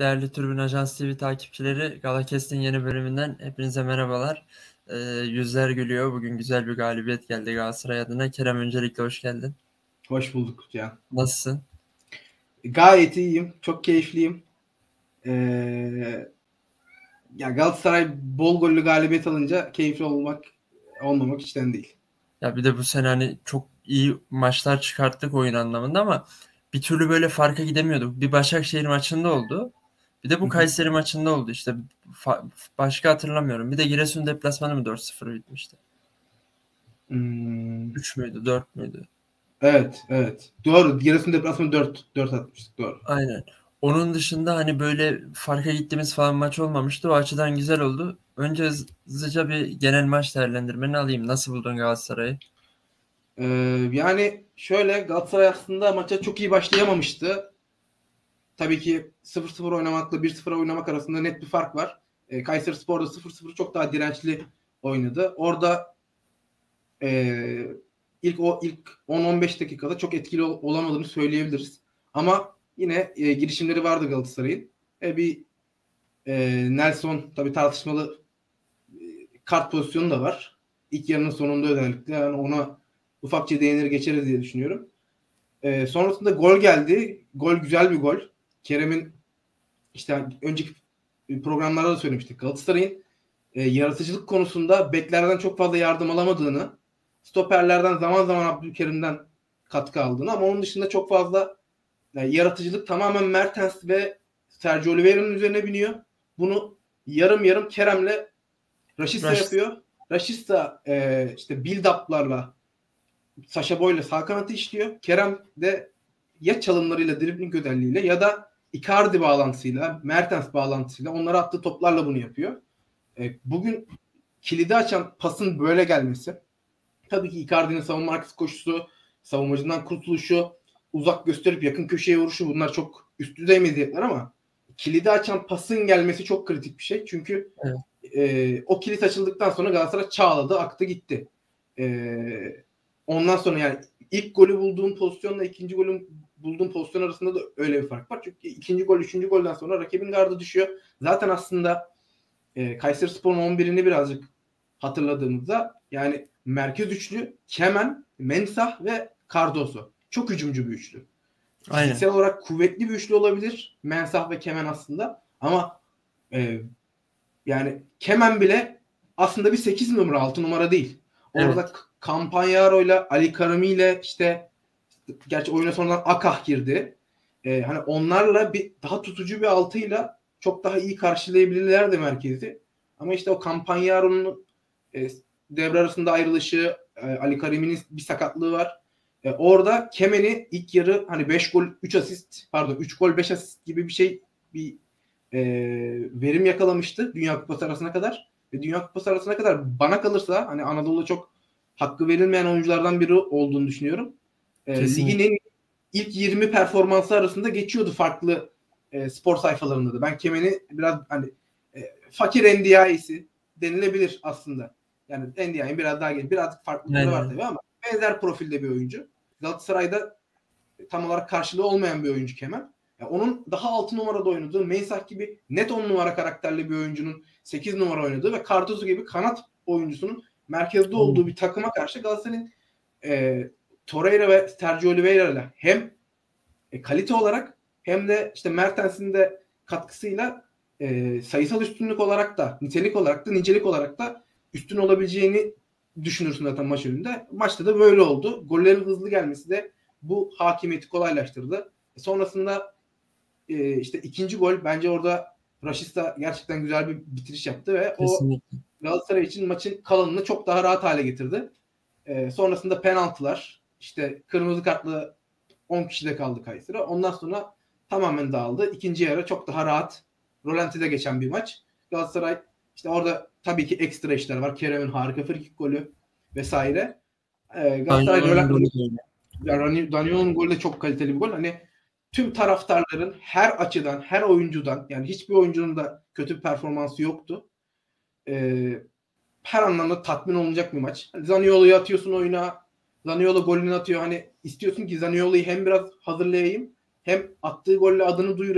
Değerli Tribün Ajans TV takipçileri, Galakest'in yeni bölümünden hepinize merhabalar. Yüzler gülüyor. Bugün güzel bir galibiyet geldi Galatasaray adına. Kerem, öncelikle hoş geldin. Hoş bulduk Can. Nasılsın? Gayet iyiyim. Çok keyifliyim. Ya Galatasaray bol gollü galibiyet alınca keyifli olmamak içten değil. Ya bir de bu sene hani çok iyi maçlar çıkarttık oyun anlamında ama bir türlü böyle farka gidemiyorduk. Bir Başakşehir maçında oldu. Bir de bu Kayseri maçında oldu işte. Başka hatırlamıyorum. Bir de Giresun deplasmanı mı 4-0 bitmişti? 3 müydü, 4 müydü? Evet. Doğru. Giresun deplasmanı 4 atmıştık. Doğru. Aynen. Onun dışında hani böyle farka gittiğimiz falan maç olmamıştı. O açıdan güzel oldu. Önce hızlıca bir genel maç değerlendirmeni alayım. Nasıl buldun Galatasaray'ı? Yani şöyle, Galatasaray aslında maça çok iyi başlayamamıştı. Tabii ki 0-0 oynamakla 1-0 oynamak arasında net bir fark var. Kayserispor'da 0-0 çok daha dirençli oynadı. Orada ilk 10-15 dakikada çok etkili olamadığını söyleyebiliriz. Ama yine girişimleri vardı Galatasaray'ın. Nelson tabii tartışmalı kart pozisyonu da var. İlk yarının sonunda özellikle. Yani ona ufakça değinir geçeriz diye düşünüyorum. Sonrasında gol geldi. Gol güzel bir gol. Kerem'in işte önceki programlarda da söylemiştik. Galatasaray'ın yaratıcılık konusunda beklerden çok fazla yardım alamadığını, stoperlerden zaman zaman Abdülkerim'den katkı aldığını, ama onun dışında çok fazla yaratıcılık tamamen Mertens ve Sergio Oliveira'nın üzerine biniyor. Bunu yarım yarım Kerem'le Rashica yapıyor. Rashica işte build-up'larla Sacha Boey'le sağ kanatı işliyor. Kerem de ya çalımlarıyla, dribbling özelliğiyle ya da Icardi bağlantısıyla, Mertens bağlantısıyla onlara attığı toplarla bunu yapıyor. Bugün kilidi açan pasın böyle gelmesi, tabii ki Icardi'nin savunma arkası koşusu, savunmacından kurtuluşu, uzak gösterip yakın köşeye vuruşu, bunlar çok üst düzey meziyetler ama kilidi açan pasın gelmesi çok kritik bir şey. Çünkü o kilit açıldıktan sonra Galatasaray çağladı, aktı gitti. Ondan sonra yani ilk golü bulduğum pozisyonla ikinci golün bulduğum pozisyon arasında da öyle bir fark var. Çünkü ikinci gol, üçüncü golden sonra rakibin gardı düşüyor. Zaten aslında Kayserispor'un 11'ini birazcık hatırladığımızda yani merkez üçlü Kemen, Mensah ve Cardoso. Çok hücumcu bir üçlü. Fiziksel olarak kuvvetli bir üçlü olabilir Mensah ve Kemen aslında, ama yani Kemen bile aslında bir 8 numara, 6 numara değil. Orada evet. Campagnaro ile Ali Karami ile işte gerçi oyuna sonradan Akah girdi. Hani onlarla bir daha tutucu bir altıyla çok daha iyi karşılayabilirlerdi merkezi. Ama işte o Campagnaro'nun devre arasında ayrılışı, Ali Karami'nin bir sakatlığı var. Orada Kemen'i ilk yarı hani 5 gol 3 asist, pardon 3 gol 5 asist gibi bir şey, bir verim yakalamıştı Dünya Kupası arasına kadar. Ve Dünya Kupası arasına kadar bana kalırsa hani Anadolu'da çok hakkı verilmeyen oyunculardan biri olduğunu düşünüyorum. Ligin ilk 20 performansı arasında geçiyordu farklı spor sayfalarında da. Ben Kemen'i biraz hani fakir NDI'si denilebilir aslında. Yani NDI'nin biraz daha genç, birazcık farklılıkları var tabii ama benzer profilde bir oyuncu. Galatasaray'da tam olarak karşılığı olmayan bir oyuncu Kemen. Yani onun daha 6 numarada oynadığı, Mensah gibi net 10 numara karakterli bir oyuncunun 8 numara oynadığı ve Cardoso gibi kanat oyuncusunun merkezde olduğu bir takıma karşı Galatasaray'ın Torreira ve Sergio Oliveira ile hem kalite olarak hem de işte Mertens'in de katkısıyla sayısal üstünlük olarak da, nitelik olarak da, nicelik olarak da üstün olabileceğini düşünürsün zaten maç önünde. Maçta da böyle oldu. Gollerin hızlı gelmesi de bu hakimiyeti kolaylaştırdı. Sonrasında işte ikinci gol, bence orada Rashica gerçekten güzel bir bitiriş yaptı ve kesinlikle o Galatasaray için maçın kalanını çok daha rahat hale getirdi. Sonrasında penaltılar, işte kırmızı kartlı 10 kişide kaldı Kayseri. Ondan sonra tamamen dağıldı. İkinci yarı çok daha rahat, rolantide geçen bir maç. Galatasaray işte orada tabii ki ekstra işler var. Kerem'in harika frikik golü vesaire. Galatasaray Daniel'in golü de çok kaliteli bir gol. Hani tüm taraftarların her açıdan, her oyuncudan, yani hiçbir oyuncunun da kötü bir performansı yoktu. Her anlamda tatmin olunacak bir maç. Hani Zaniolo'yu atıyorsun oyuna. Zaniolo golünü atıyor. Hani istiyorsun ki Zaniolo'yu hem biraz hazırlayayım, hem attığı golle adını duyurayım.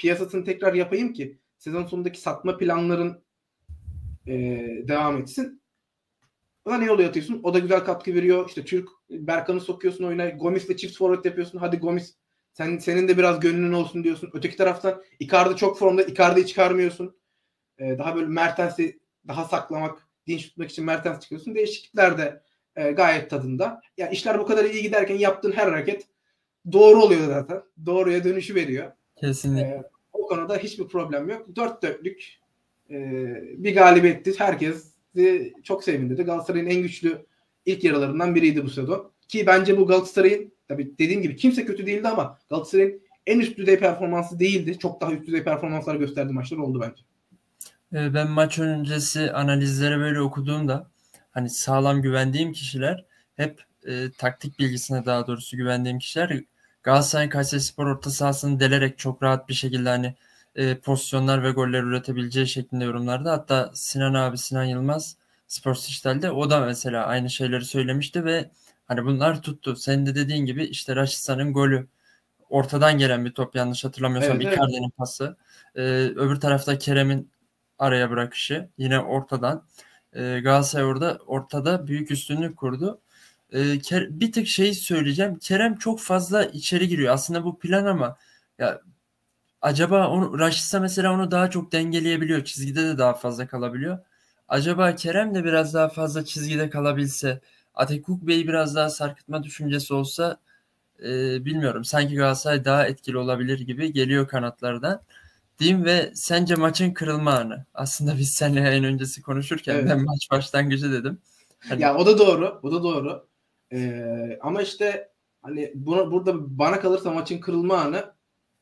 piyasasını tekrar yapayım ki sezon sonundaki satma planların devam etsin. Ona ne yol atıyorsun? O da güzel katkı veriyor. İşte Türk Berkan'ı sokuyorsun oyuna. Gomis'le çift forvet yapıyorsun. Hadi Gomis senin de biraz gönlün olsun diyorsun. Öteki taraftan Icardi çok formda. Icardi'yi çıkarmıyorsun. Daha böyle Mertens'i daha saklamak, dinç tutmak için Mertens çıkıyorsun. Değişiklikler de gayet tadında. Ya işler bu kadar iyi giderken yaptığın her hareket doğru oluyor zaten. Doğruya dönüşü veriyor. Kesinlikle. O konuda hiçbir problem yok. 4-4'lük bir galibiyetti. Herkes çok sevindirdi. Galatasaray'ın en güçlü ilk yarılarından biriydi bu sezon. Ki bence bu Galatasaray'ın, tabii dediğim gibi kimse kötü değildi ama Galatasaray'ın en üst düzey performansı değildi. Çok daha üst düzey performanslar gösterdiği maçlar oldu bence. Ben maç öncesi analizlere böyle okuduğumda hani sağlam güvendiğim kişiler hep taktik bilgisine daha doğrusu güvendiğim kişiler Galatasaray Kayserispor orta sahasını delerek çok rahat bir şekilde hani pozisyonlar ve goller üretebileceği şeklinde yorumlarda. Hatta Sinan Yılmaz Spor Dijital'de o da mesela aynı şeyleri söylemişti ve hani bunlar tuttu. Senin de dediğin gibi işte Raşitsa'nın golü ortadan gelen bir top yanlış hatırlamıyorsam Evet. Icardi'nin pası. Öbür tarafta Kerem'in araya bırakışı yine ortadan. Galatasaray ortada büyük üstünlük kurdu. Bir tık şey söyleyeceğim. Kerem çok fazla içeri giriyor. Aslında bu plan ama ya acaba Raşitsa mesela onu daha çok dengeleyebiliyor. Çizgide de daha fazla kalabiliyor. Acaba Kerem de biraz daha fazla çizgide kalabilse, Atakuk Bey biraz daha sarkıtma düşüncesi olsa bilmiyorum. Sanki Galatasaray daha etkili olabilir gibi geliyor kanatlardan. Diyeyim ve sence maçın kırılma anı. Aslında biz seninle yayın öncesi konuşurken ben maç başlangıcı dedim. Hani... Ya o da doğru. O da doğru. Ama işte hani burada bana kalırsa maçın kırılma anı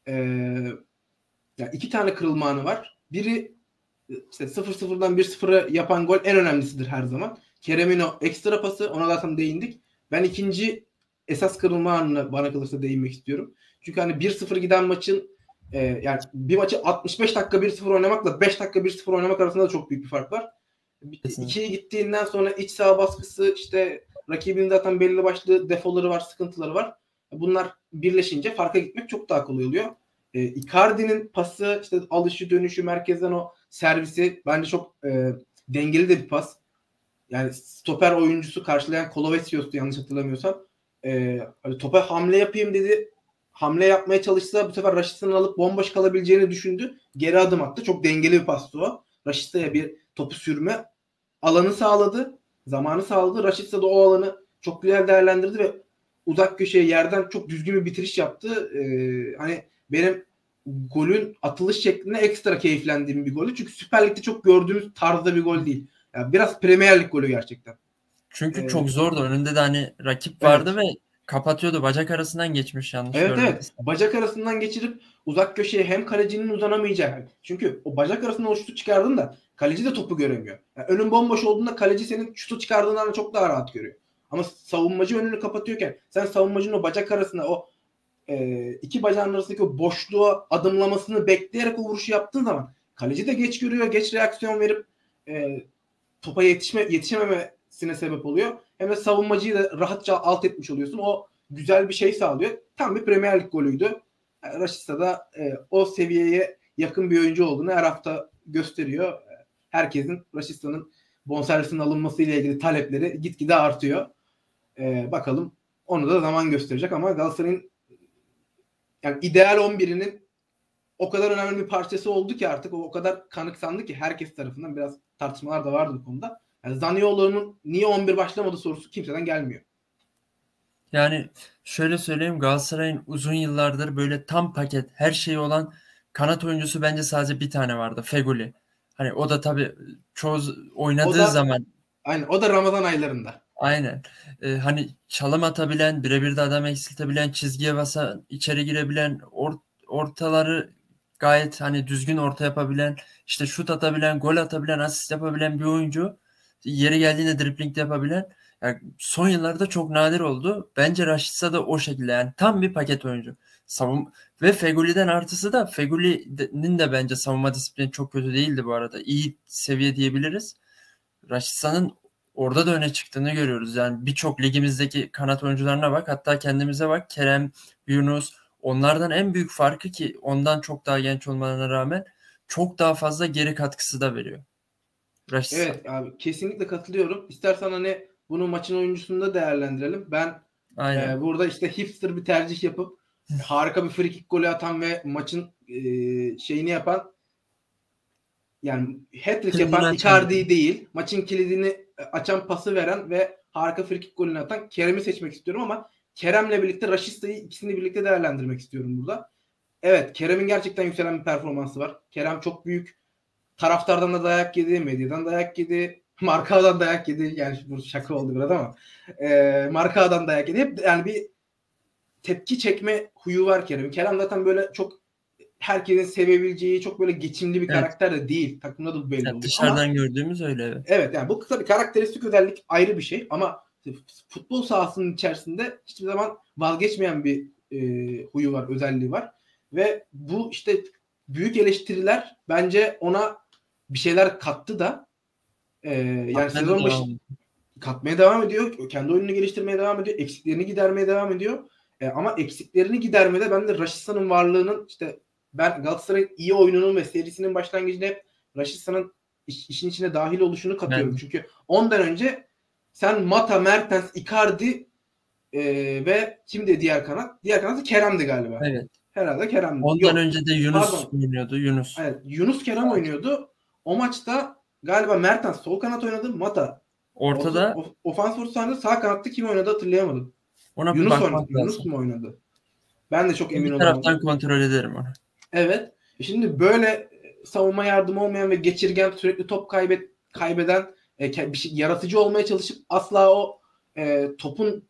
ya iki tane kırılma anı var. Biri işte 0-0'dan 1-0'a yapan gol en önemlisidir her zaman. Kerem'in o ekstra pası, ona zaten değindik. Ben ikinci esas kırılma anına bana kalırsa değinmek istiyorum. Çünkü hani 1-0 giden maçın yani bir maçı 65 dakika 1-0 oynamakla 5 dakika 1-0 oynamak arasında da çok büyük bir fark var. 2'ye gittiğinden sonra iç saha baskısı, işte rakibin zaten belli başlı defoları var, sıkıntıları var. Bunlar birleşince farka gitmek çok daha kolay oluyor. Icardi'nin pası, işte alışı dönüşü, merkezden o servisi bence çok dengeli de bir pas. Yani stoper oyuncusu karşılayan Kolovesios'tu yanlış hatırlamıyorsam. Hani topa hamle yapayım dedi. Hamle yapmaya çalışsa bu sefer Raşitsa'nın alıp bomboş kalabileceğini düşündü. Geri adım attı. Çok dengeli bir pastı o. Raşitsa'ya bir topu sürme alanı sağladı. Zamanı sağladı. Raşitsa da o alanı çok güzel değerlendirdi ve uzak köşeye yerden çok düzgün bir bitiriş yaptı. Hani benim golün atılış şekline ekstra keyiflendiğim bir golü. Çünkü Süper Lig'de çok gördüğümüz tarzda bir gol değil. Yani biraz Premier Lig golü gerçekten. Çünkü çok zordu. Önünde de hani rakip vardı ve kapatıyordu. Bacak arasından geçmiş yanlış görmedim. Evet. Bacak arasından geçirip uzak köşeye hem kalecinin uzanamayacağı. Çünkü o bacak arasından o şutu çıkardığında kaleci de topu göremiyor. Yani önün bomboş olduğunda kaleci senin şutu çıkardığından çok daha rahat görüyor. Ama savunmacı önünü kapatıyorken sen savunmacının o bacak arasında o iki bacağın arasındaki o boşluğa adımlamasını bekleyerek o vuruşu yaptığın zaman kaleci de geç görüyor, geç reaksiyon verip topa yetişememesine sebep oluyor. Hem de savunmacıyı da rahatça alt etmiş oluyorsun. O güzel bir şey sağlıyor. Tam bir Premier Lig golüydü. Rashica da o seviyeye yakın bir oyuncu olduğunu her hafta gösteriyor. Herkesin Rashica'nın bonservisinin alınması ile ilgili talepleri gitgide artıyor. Bakalım onu da zaman gösterecek ama Galatasaray'ın yani ideal 11'inin o kadar önemli bir parçası oldu ki artık o kadar kanıksandı ki herkes tarafından biraz tartışmalar da vardı bu konuda. Yani Zaniolo'nun niye 11 başlamadı sorusu kimseden gelmiyor. Yani şöyle söyleyeyim, Galatasaray'ın uzun yıllardır böyle tam paket her şeyi olan kanat oyuncusu bence sadece bir tane vardı. Feguli. Hani o da tabii çoğu oynadığı zaman. Aynen, o da Ramazan aylarında. Aynen. Hani çalım atabilen, birebir de adam eksiltebilen, çizgiye basan, içeri girebilen, ortaları gayet hani düzgün orta yapabilen, işte şut atabilen, gol atabilen, asist yapabilen bir oyuncu. Yeri geldiğinde dribling yapabilen. Yani son yıllarda çok nadir oldu. Bence Rashica da o şekilde, yani tam bir paket oyuncu. Ve Feguli'den artısı da, Feguli'nin de bence savunma disiplini çok kötü değildi bu arada. İyi seviye diyebiliriz. Rashica'nın orada da öne çıktığını görüyoruz. Yani birçok ligimizdeki kanat oyuncularına bak. Hatta kendimize bak. Kerem, Yunus, onlardan en büyük farkı, ki ondan çok daha genç olmalarına rağmen, çok daha fazla geri katkısı da veriyor Rashica. Evet abi, kesinlikle katılıyorum. İstersen hani bunu maçın oyuncusunu da değerlendirelim. Ben Aynen. burada işte hipster bir tercih yapıp harika bir free kick golü atan ve maçın şeyini yapan, yani hat-trick Kilidini yapan açan. Icardi'yi değil, maçın kilidini açan pası veren ve harika free kick golünü atan Kerem'i seçmek istiyorum ama Kerem'le birlikte Raşista'yı, ikisini birlikte değerlendirmek istiyorum burada. Evet, Kerem'in gerçekten yükselen bir performansı var. Kerem çok büyük. Taraftardan da dayak yedi, medyadan dayak yedi, markadan dayak yedi. Yani bu şaka oldu biraz ama markadan dayak yedi. Hep yani bir tepki çekme huyu var Kerem'in. Kerem zaten böyle çok herkesin sevebileceği, çok böyle geçimli bir Evet. karakter de değil. Takımda da bu belli Yani oluyor. dışarıdan Ama gördüğümüz öyle, evet. evet, yani bu tabii karakteristik özellik ayrı bir şey ama futbol sahasının içerisinde hiçbir zaman vazgeçmeyen bir huyu var, özelliği var. Ve bu işte büyük eleştiriler bence ona bir şeyler kattı da yani sezon başı katmaya devam ediyor. Kendi oyununu geliştirmeye devam ediyor. Eksiklerini gidermeye devam ediyor. Ama eksiklerini gidermede ben de Raşitsa'nın varlığının, işte ben Galatasaray'ın iyi oyununun ve serisinin başlangıcında hep Raşitsa'nın işin içine dahil oluşunu katıyorum. Çünkü ondan önce sen Mata, Mertens, Icardi ve kimdi diğer kanat? Diğer kanat Kerem'di galiba. Evet. Herhalde Kerem'di. Ondan Yok. önce de Yunus oynuyordu. Yunus. Evet, Yunus Kerem oynuyordu. O maçta galiba Mertens sol kanat oynadı. Mata Ortada. ofans ortasında, sağ kanatta kim oynadı hatırlayamadım. Ona bir Yunus oynadı. bakmak Yunus lazım. mu oynadı? Ben de çok emin Bir taraftan olamadım. kontrol ederim onu. Evet. Şimdi böyle savunma yardımı olmayan ve geçirgen, sürekli top kaybeden, bir şey, yaratıcı olmaya çalışıp asla o topun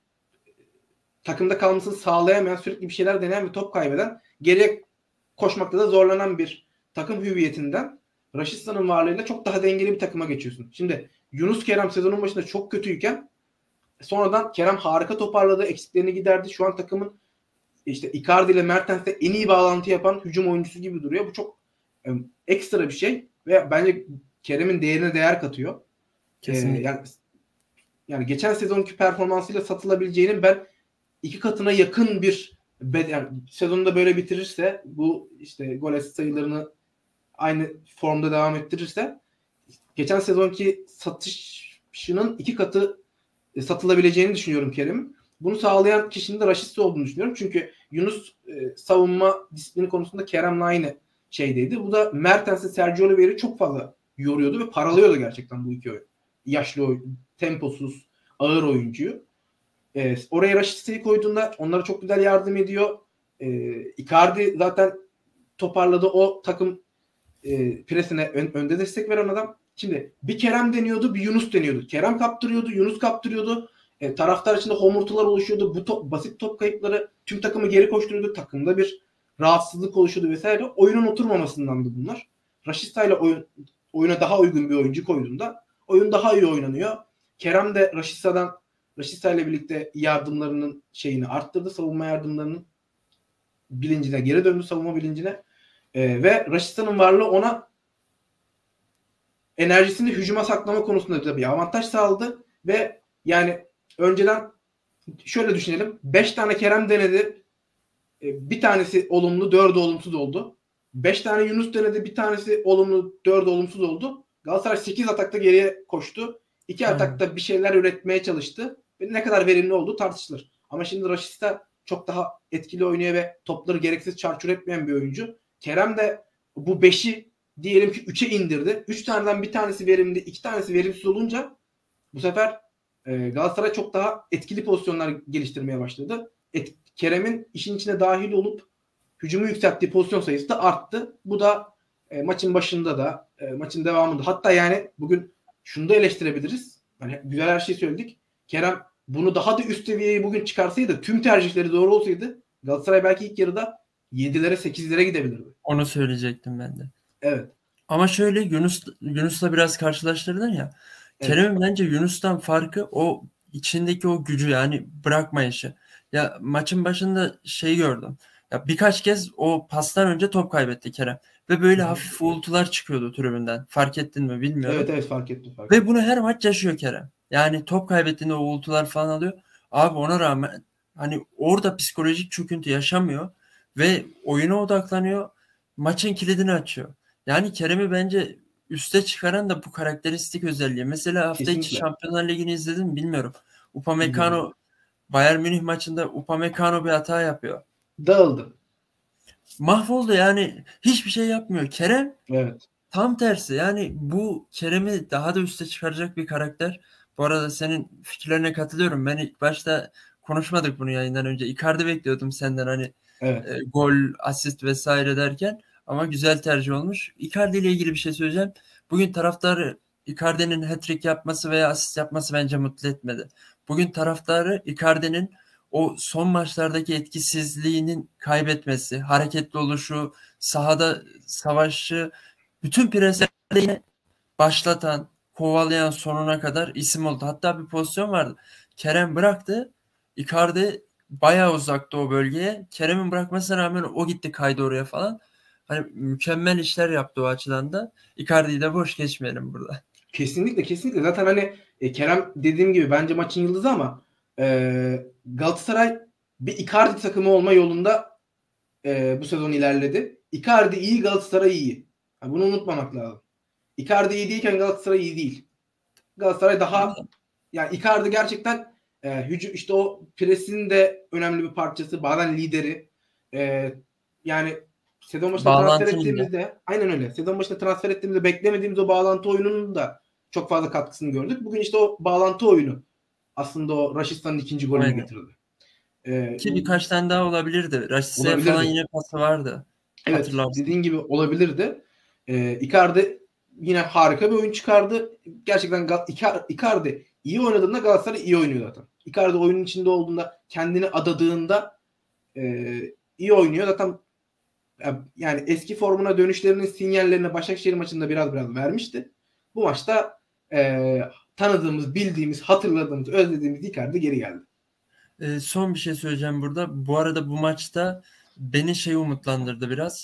takımda kalmasını sağlayamayan, sürekli bir şeyler deneyen ve top kaybeden, geriye koşmakta da zorlanan bir takım hüviyetinden Raşitsa'nın varlığıyla çok daha dengeli bir takıma geçiyorsun. Şimdi Yunus Kerem sezonun başında çok kötüyken sonradan Kerem harika toparladı, eksiklerini giderdi. Şu an takımın işte Icardi ile Mertens'le en iyi bağlantı yapan hücum oyuncusu gibi duruyor. Bu çok ekstra bir şey ve bence Kerem'in değerine değer katıyor. Kesinlikle. Yani geçen sezonki performansıyla satılabileceğinin ben 2 katına yakın bir yani sezonda böyle bitirirse, bu işte gol asist sayılarını aynı formda devam ettirirse, geçen sezonki satışının 2 katı satılabileceğini düşünüyorum Kerem'in. Bunu sağlayan kişinin de Raşit'si olduğunu düşünüyorum. Çünkü Yunus savunma disiplini konusunda Kerem'le aynı şeydeydi. Bu da Mertens'e Sergio Oliveira'yı çok fazla yoruyordu ve paralıyordu gerçekten bu iki oyun. Yaşlı oyun, temposuz, ağır oyuncuyu. Oraya Raşit'i koyduğunda onlara çok güzel yardım ediyor. Icardi zaten toparladı. O takım presine önde destek veren adam. Şimdi bir Kerem deniyordu, bir Yunus deniyordu. Kerem kaptırıyordu, Yunus kaptırıyordu. Taraftar içinde homurtular oluşuyordu. Bu basit top kayıpları tüm takımı geri koşturuyordu. Takımda bir rahatsızlık oluşuyordu vesaire. Oyunun oturmamasındandı bunlar. Rashica ile oyuna daha uygun bir oyuncu koyduğunda oyun daha iyi oynanıyor. Kerem de Rashica ile birlikte yardımlarının şeyini arttırdı. Savunma yardımlarının bilincine geri döndü, savunma bilincine. Ve Rashica'nın varlığı ona enerjisini hücuma saklama konusunda da bir avantaj sağladı ve yani önceden şöyle düşünelim. 5 tane Kerem denedi. Bir tanesi olumlu, 4'ü olumsuz oldu. 5 tane Yunus denedi. Bir tanesi olumlu, 4'ü olumsuz oldu. Galatasaray 8 atakta geriye koştu. 2 atakta bir şeyler üretmeye çalıştı. Ve ne kadar verimli olduğu tartışılır. Ama şimdi Rashica çok daha etkili oynuyor ve topları gereksiz çarçur etmeyen bir oyuncu. Kerem de bu 5'i diyelim ki 3'e indirdi. 3 taneden bir tanesi verimli, 2 tanesi verimsiz olunca bu sefer Galatasaray çok daha etkili pozisyonlar geliştirmeye başladı. Kerem'in işin içine dahil olup hücumu yükselttiği pozisyon sayısı da arttı. Bu da maçın başında da maçın devamında, hatta yani bugün şunu da eleştirebiliriz. Hani güzel her şeyi söyledik. Kerem bunu daha da üst seviyeye bugün çıkarsaydı, tüm tercihleri doğru olsaydı Galatasaray belki ilk yarıda 7'lere 8'lere gidebilirdi. Onu söyleyecektim ben de. Evet. Ama şöyle Yunus'la biraz karşılaştırdın ya. Evet. Kerem'in bence Yunus'tan farkı o içindeki o gücü, yani bırakmayışı. Ya maçın başında gördüm. Ya birkaç kez o pastan önce top kaybetti Kerem. Ve böyle hafif uğultular çıkıyordu tribünden. Fark ettin mi bilmiyorum. Evet fark ettim. Ve bunu her maç yaşıyor Kerem. Yani top kaybettiğinde o uğultular falan alıyor. Abi ona rağmen hani orada psikolojik çöküntü yaşamıyor. ve oyuna odaklanıyor. Maçın kilidini açıyor. Yani Kerem'i bence üste çıkaran da bu karakteristik özelliği. Mesela hafta içi Kesinlikle. Şampiyonlar Ligi'ni izledim mi bilmiyorum. İzledim. Upamecano, Bayern Münih maçında Upamecano bir hata yapıyor. Dağıldı. Mahvoldu yani, hiçbir şey yapmıyor. Kerem Evet. tam tersi. Yani bu Kerem'i daha da üste çıkaracak bir karakter. Bu arada senin fikirlerine katılıyorum. Ben ilk başta konuşmadık bunu yayından önce. Icardi bekliyordum senden, hani Evet. gol, asist vesaire derken, ama güzel tercih olmuş. Icardi ile ilgili bir şey söyleyeceğim. Bugün taraftarı Icardi'nin hat-trick yapması veya asist yapması bence mutlu etmedi. Bugün taraftarı Icardi'nin o son maçlardaki etkisizliğinin kaybetmesi, hareketli oluşu, sahada savaşı, bütün presleri yine başlatan, kovalayan, sonuna kadar isim oldu. Hatta bir pozisyon vardı. Kerem bıraktı. Icardi bayağı uzakta o bölgeye. Kerem'in bırakmasına rağmen o gitti, kaydı oraya falan. Hani mükemmel işler yaptı o açıdan da. Icardi'yi de boş geçmeyelim burada. Kesinlikle kesinlikle. Zaten hani Kerem dediğim gibi bence maçın yıldızı ama Galatasaray bir Icardi takımı olma yolunda bu sezon ilerledi. Icardi iyi, Galatasaray iyi. Yani bunu unutmamak lazım. Icardi iyi değilken Galatasaray iyi değil. Galatasaray daha, yani Icardi gerçekten hücum, işte o presin de önemli bir parçası. Bazen lideri. Yani sezon başında transfer Bağlantının da. ettiğimizde, aynen öyle. Sezon başında transfer ettiğimizde beklemediğimiz o bağlantı oyununun da çok fazla katkısını gördük. Bugün işte o bağlantı oyunu aslında o Raşit'in ikinci golünü Aynen. getirdi. Ki birkaç tane daha olabilirdi. Rashice'ye falan Olabilirdi. yine pası vardı. Evet, Hatırlarsın. dediğin gibi olabilirdi. Icardi yine harika bir oyun çıkardı. Gerçekten Icardi iyi oynadığında Galatasaray iyi oynuyor zaten. Icardi oyunun içinde olduğunda, kendini adadığında iyi oynuyor. Zaten yani eski formuna dönüşlerinin sinyallerini Başakşehir maçında biraz vermişti. Bu maçta tanıdığımız, bildiğimiz, hatırladığımız, özlediğimiz Icardi geri geldi. Son bir şey söyleyeceğim burada. Bu arada bu maçta beni umutlandırdı biraz.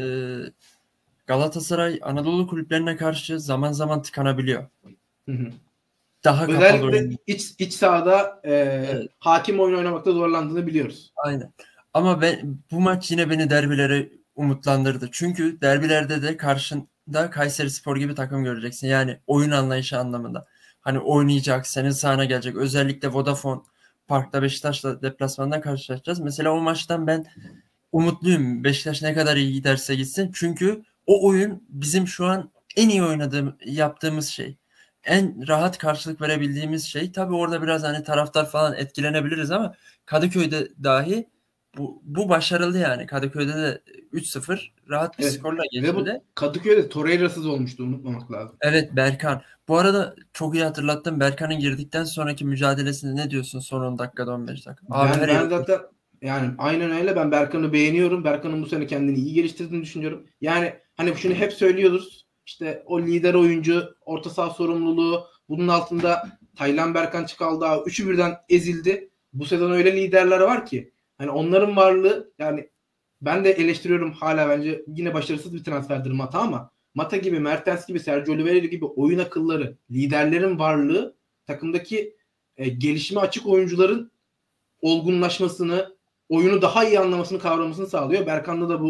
Galatasaray Anadolu kulüplerine karşı zaman zaman tıkanabiliyor. Hı hı. Daha kapalı Özellikle oyun. iç sahada Evet, hakim oyun oynamakta zorlandığını biliyoruz. aynen. Ama bu maç yine beni derbilere umutlandırdı. Çünkü derbilerde de karşında Kayserispor gibi takım göreceksin. Yani oyun anlayışı anlamında. Hani oynayacak, senin sahana gelecek. Özellikle Vodafone Park'ta Beşiktaş'la deplasmanda karşılaşacağız. Mesela o maçtan ben umutluyum. Beşiktaş ne kadar iyi giderse gitsin. Çünkü o oyun bizim şu an en iyi yaptığımız şey. En rahat karşılık verebildiğimiz şey. Tabii orada biraz hani taraftar falan etkilenebiliriz ama Kadıköy'de dahi bu başarılı yani. Kadıköy'de de 3-0 rahat bir Evet. skorla Ve bu geçildi. Kadıköy'de Torreira'sız olmuştu, unutmamak lazım. Evet, Berkan. Bu arada çok iyi hatırlattım. Berkan'ın girdikten sonraki mücadelesinde ne diyorsun son 10 dakikada 15 dakika? Abi her Ben yere zaten yani aynen öyle, ben Berkan'ı beğeniyorum. Berkan'ın bu sene kendini iyi geliştirdiğini düşünüyorum. Yani hani şunu hep söylüyoruz. İşte o lider oyuncu, orta saha sorumluluğu, bunun altında Taylan, Berkan, Çıkaldağ, üçü birden ezildi. Bu sezon öyle liderler var ki hani onların varlığı, yani ben de eleştiriyorum hala, bence yine başarısız bir transferdir Mata, ama Mata gibi, Mertens gibi, Sergio Oliveira gibi oyun akılları, liderlerin varlığı takımdaki gelişime açık oyuncuların olgunlaşmasını, oyunu daha iyi anlamasını, kavramasını sağlıyor. Berkan'da da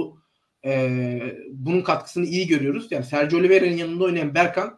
bunun katkısını iyi görüyoruz. Yani Sergio Oliveira'nın yanında oynayan Berkan,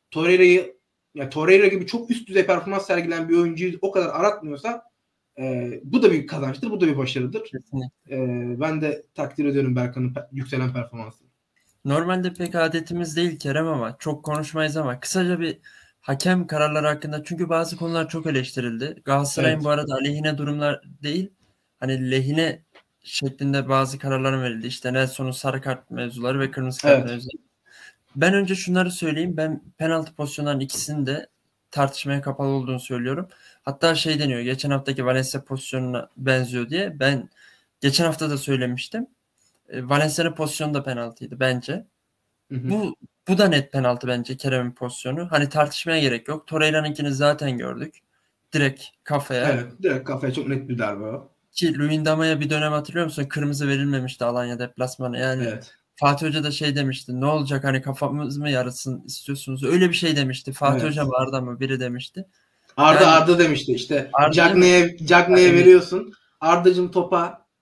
Torreira gibi çok üst düzey performans sergilen bir oyuncuyu o kadar aratmıyorsa bu da bir kazançtır, bu da bir başarıdır. kesinlikle. Ben de takdir ediyorum Berkan'ın yükselen performansını. Normalde pek adetimiz değil Kerem, ama çok konuşmayız, ama kısaca bir hakem kararları hakkında, çünkü bazı konular çok eleştirildi. Galatasaray'ın bu Evet. arada aleyhine durumlar değil, hani lehine şeklinde bazı kararlar verildi. İşte Nelson'un sarı kart mevzuları ve kırmızı kart Evet. mevzuları. Ben önce şunları söyleyeyim. Ben penaltı pozisyonlarının ikisinin de tartışmaya kapalı olduğunu söylüyorum. Hatta şey deniyor, geçen haftaki Valencia pozisyonuna benziyor diye. Ben geçen hafta da söylemiştim. Valencia'nın pozisyonu da penaltıydı bence. Hı hı. Bu da net penaltı bence, Kerem'in pozisyonu. Hani tartışmaya gerek yok. Torreira'nınkini zaten gördük. Direkt kafaya. Evet. Direkt kafaya çok net bir darbe o. Ki Luyendama'ya bir dönem hatırlıyor musun? Kırmızı verilmemişti Alanya deplasmanı. Yani Evet. Fatih Hoca da şey demişti. Ne olacak, hani kafamız mı yarısın istiyorsunuz? Öyle bir şey demişti. Fatih Hoca Evet. mı Arda mı biri demişti. Arda Yani Arda demişti işte. Arda değil mi? Cagney'e Ha, evet. veriyorsun. Arda'cığım topa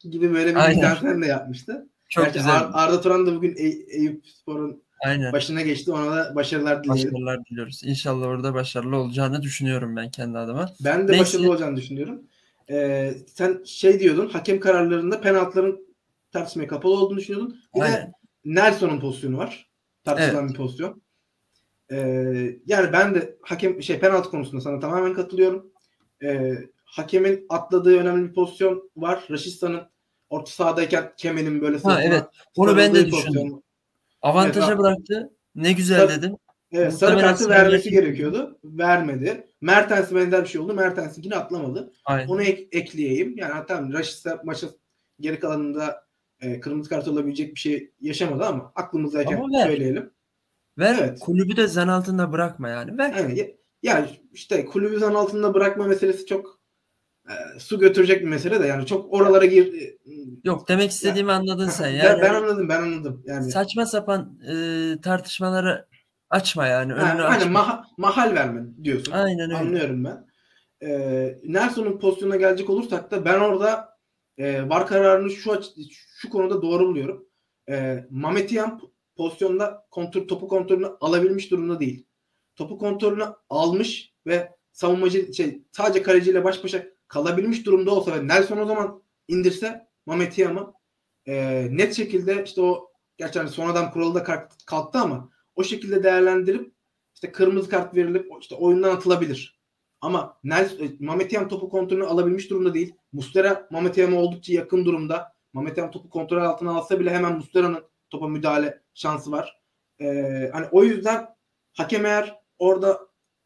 gibi böyle bir Aynen. mizansen de yapmıştı. Çok Gerçi güzel. Arda Turan da bugün Eyüpspor'un Aynen. başına geçti. Ona da başarılar dileyelim. Başarılar diliyoruz. İnşallah orada başarılı olacağını düşünüyorum ben kendi adıma. Ben de Neyse. başarılı olacağını düşünüyorum. Sen şey diyordun, hakem kararlarında penaltıların tartışmaya kapalı olduğunu düşünüyordun. Bir Aynen. de Nelson'un pozisyonu var. Tartışılan bir pozisyon. Yani ben de penaltı konusunda sana tamamen katılıyorum. Hakemin atladığı önemli bir pozisyon var. Raşista'nın orta sahadayken Kemal'in böyle sırtına evet. Onu ben de sarıldığı düşündüm. pozisyon. Avantaja bıraktı. Ne güzel dedim. Evet, sarı kartı vermesi gerekiyordu. Vermedi. Mertens'e benzer bir şey oldu. Mertens yine atlamadı. Aynen. Onu ekleyeyim. Yani tamam, Raşitsa maçın geri kalanında kırmızı kart olabilecek bir şey yaşamadı ama aklımızdayken söyleyelim. Ver. Evet. Kulübü de zan altında bırakma yani. Ver. Yani işte kulübü zan altında bırakma meselesi çok su götürecek bir mesele de, yani çok oralara Yok, demek istediğimi anladın sen. Yani ben anladım. Yani saçma sapan tartışmaları açma yani. Önünü açma. Mahal verme diyorsun. Aynen öyle. Anlıyorum ben. Nelson'un pozisyonuna gelecek olursak da ben orada VAR kararını şu konuda doğru buluyorum. Mametyan pozisyonda topu kontrolünü alabilmiş durumda değil. Topu kontrolünü almış ve savunmacı sadece kaleciyle baş başa kalabilmiş durumda olsa ve Nelson o zaman indirse Mametyan'ı net şekilde işte o, gerçi hani sonradan kuralı da kalktı ama o şekilde değerlendirip işte kırmızı kart verilip işte oyundan atılabilir. Ama Mametyan topu kontrolünü alabilmiş durumda değil. Muslera Mametyan'a oldukça yakın durumda. Mametyan topu kontrol altına alsa bile hemen Muslera'nın topa müdahale şansı var. Hani o yüzden hakem eğer orada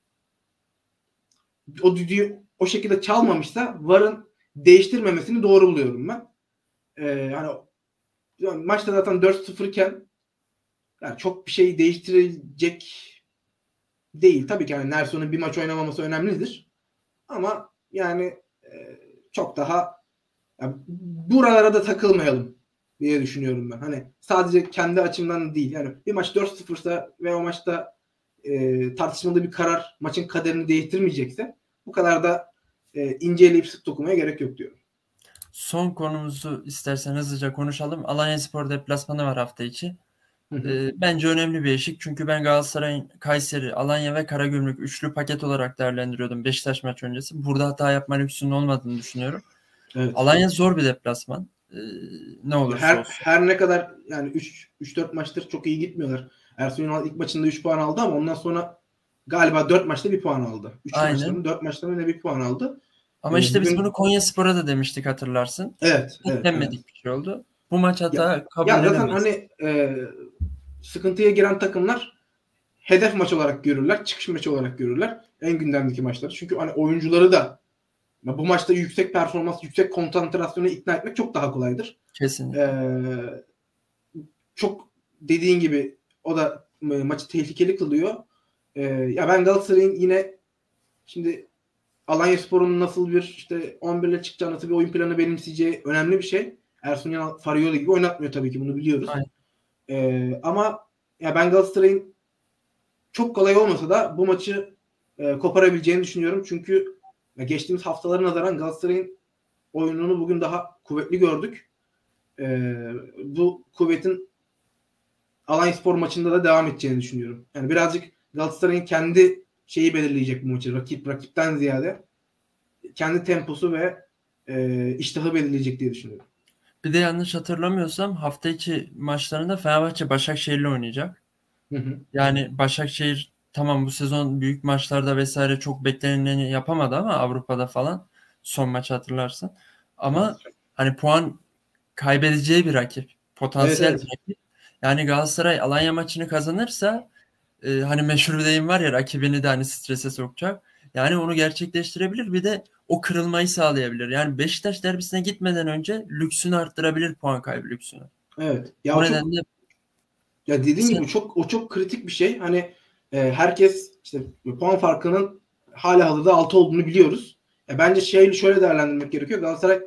o düdüğü o şekilde çalmamışsa VAR'ın değiştirmemesini doğru buluyorum ben. Yani maçta zaten 4-0 iken yani çok bir şey değiştirecek değil. Tabii ki yani Nelson'un bir maç oynamaması önemlidir. Ama yani çok daha yani buralara da takılmayalım diye düşünüyorum ben. Hani sadece kendi açımdan değil. Yani bir maç 4-0'sa ve o maçta tartışmalı bir karar maçın kaderini değiştirmeyecekse bu kadar da inceleyip sık dokunmaya gerek yok diyorum. Son konumuzu istersen hızlıca konuşalım. Alanyaspor deplasmanı var hafta içi. Bence önemli bir eşik. Çünkü ben Galatasaray'ın Kayseri, Alanya ve Karagümrük üçlü paket olarak değerlendiriyordum Beşiktaş maç öncesi. Burada hata yapma lüksünün olmadığını düşünüyorum. Evet. Alanya zor bir deplasman. Ne olursa olsun. Her ne kadar yani 3-4 maçtır çok iyi gitmiyorlar. Ersun Yanal ilk maçında 3 puan aldı ama ondan sonra galiba 4 maçta 1 puan aldı. 3 maçta 4 maçta ne 1 puan aldı. Ama işte biz bunu Konyaspor'a da demiştik, hatırlarsın. Evet. Beklenmedik bir şey oldu. Bu maç hata kabul edemeyiz. Zaten hani sıkıntıya giren takımlar hedef maç olarak görürler. Çıkış maçı olarak görürler. En gündemdeki maçları. Çünkü hani oyuncuları da bu maçta yüksek performans, yüksek konsantrasyonu ikna etmek çok daha kolaydır. Kesinlikle. Çok dediğin gibi o da maçı tehlikeli kılıyor. Ya ben Galatasaray'ın yine şimdi Alanyaspor'un nasıl bir işte 11 ile çıkacağını, nasıl bir oyun planı benimseyeceği önemli bir şey. Ersun Yanal Fariola gibi oynatmıyor tabii ki, bunu biliyoruz. Ama ya ben Galatasaray'ın çok kolay olmasa da bu maçı koparabileceğini düşünüyorum. Çünkü geçtiğimiz haftalara nazaran Galatasaray'ın oyununu bugün daha kuvvetli gördük. Bu kuvvetin Alanyaspor maçında da devam edeceğini düşünüyorum. Yani birazcık Galatasaray'ın kendi şeyi belirleyecek bu maçı. Rakipten ziyade kendi temposu ve iştahı belirleyecek diye düşünüyorum. Bir de yanlış hatırlamıyorsam hafta içi maçlarında Fenerbahçe Başakşehir'le oynayacak. Yani Başakşehir tamam bu sezon büyük maçlarda vesaire çok beklenileni yapamadı ama Avrupa'da falan son maçı hatırlarsın. Ama hani puan kaybedeceği bir rakip. Potansiyel bir rakip. Yani Galatasaray Alanya maçını kazanırsa hani meşhur bir deyim var ya, rakibini de hani strese sokacak. Yani onu gerçekleştirebilir. Bir de o kırılmayı sağlayabilir. Yani Beşiktaş derbisine gitmeden önce lüksünü arttırabilir, puan kaybı lüksünü. Evet. O nedenle ya dediğin gibi çok kritik bir şey. Hani herkes işte puan farkının hala hazırda 6 olduğunu biliyoruz. Bence şöyle değerlendirmek gerekiyor. Galatasaray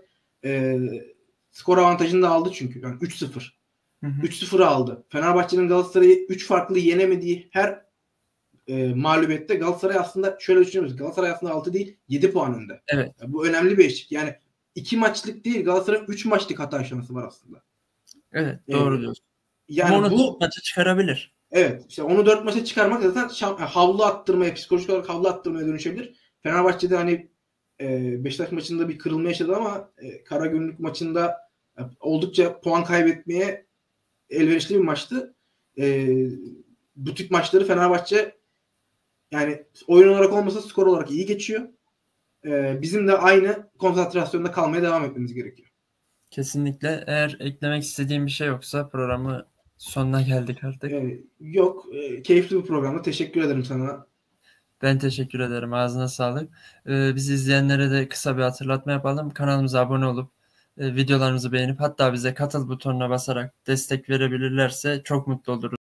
skor avantajını da aldı çünkü. Yani 3-0. 3-0'ı aldı. Fenerbahçe'nin Galatasaray'ı 3 farklı yenemediği her mağlubiyette Galatasaray aslında şöyle düşünüyoruz. Galatasaray aslında 6 değil 7 puan önde. Evet. Bu önemli bir eşik. Yani 2 maçlık değil, Galatasaray'ın 3 maçlık hata şansı var aslında. Evet, doğru diyorsun. Yani ama onu bu maça çıkarabilir. Evet. İşte onu 4 maça çıkarmak zaten havlu attırmaya, psikolojik olarak havlu attırmaya dönüşebilir. Fenerbahçe'de hani Beşiktaş maçında bir kırılma yaşadı ama Karagümrük maçında oldukça puan kaybetmeye elverişli bir maçtı. Bu tip maçları Fenerbahçe yani oyun olarak olmasa skor olarak iyi geçiyor. Bizim de aynı konsantrasyonda kalmaya devam etmemiz gerekiyor. Kesinlikle. Eğer eklemek istediğim bir şey yoksa programı sonuna geldik artık. Yok. Keyifli bir programda. Teşekkür ederim sana. Ben teşekkür ederim. Ağzına sağlık. Bizi izleyenlere de kısa bir hatırlatma yapalım. Kanalımıza abone olup videolarımızı beğenip hatta bize katıl butonuna basarak destek verebilirlerse çok mutlu oluruz.